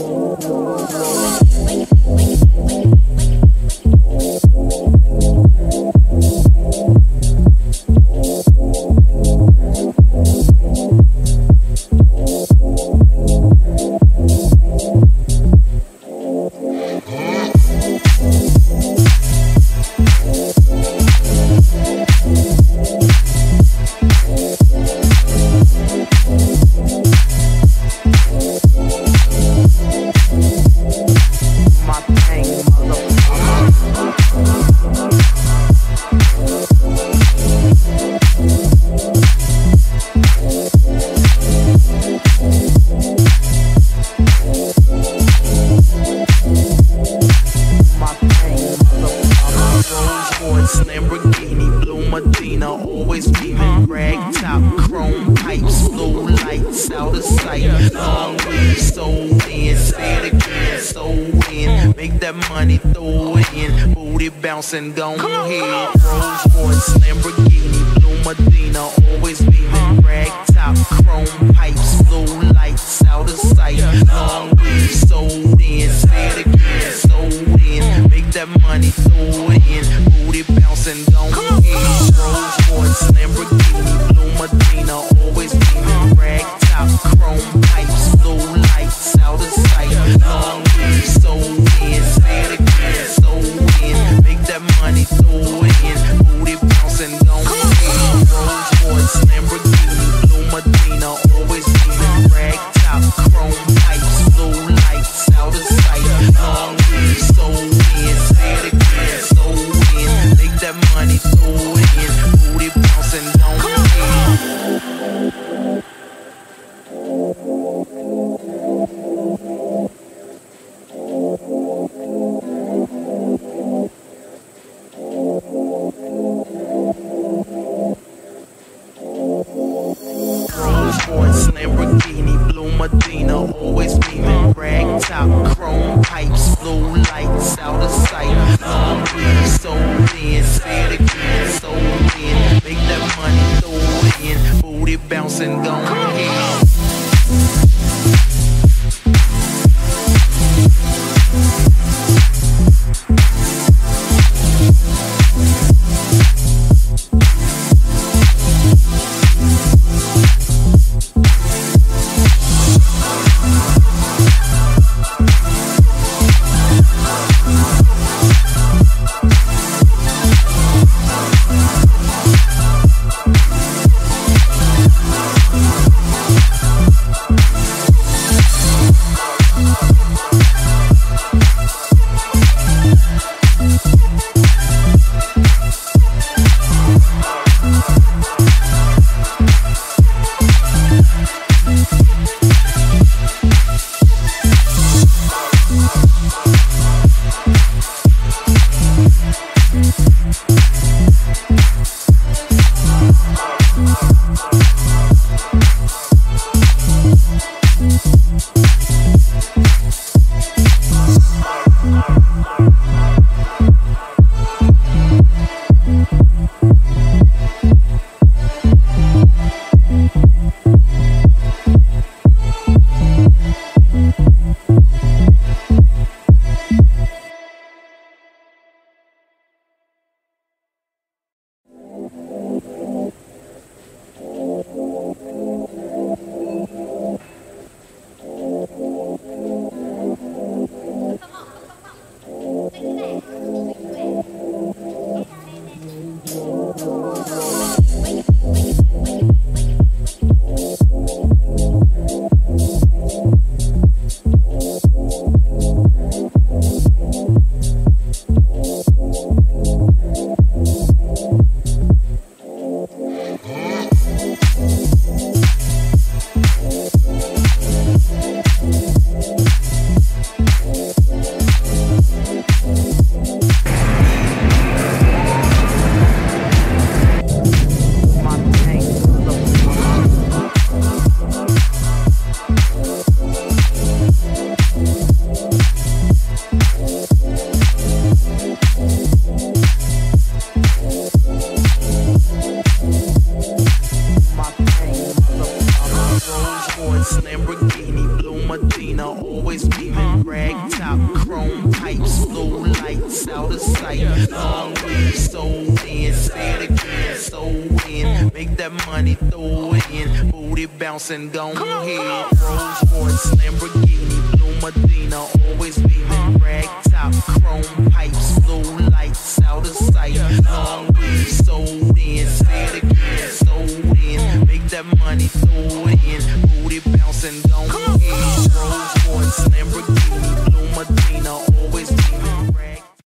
And gon' ahead, Rolls Royce, Lamborghini, Blue Medina, always beaming, rag top, chrome pipes, blue lights, out of sight, long weed, sold in, say it again, sold in, make that money, throw it in, booty bouncing, gon' ahead, Rolls Royce, Lamborghini, Blue Medina, always beaming, rag top, chrome pipes, blue lights, out of sight, long weed, sold in, say it again, sold in, make that money, throw it in, booty bouncing, gon' ahead, Rolls Royce, Lamborghini, Blue Medina, always beaming, rag top, chrome pipes, blue lights, out of sight, long weed, sold in, say it again, sold in, make that money, throw it in, booty bouncing, gon' ahead. Lamborghini, Blue Medina, always beaming, rag top, chrome pipes, blue lights, out of sight, long weed, sold in, say it again, sold in, make that money, throw it in, booty bouncing, gon' ahead. Medina, always beaming, rag top, chrome pipes, blue lights out of sight. Long way, so in, say it again, so in. Make that money, throw it in. Booty bouncing, gone ahead. Rolls Royce, Lamborghini, blue Medina, always beaming, rag top, chrome pipes, blue lights out of sight. Long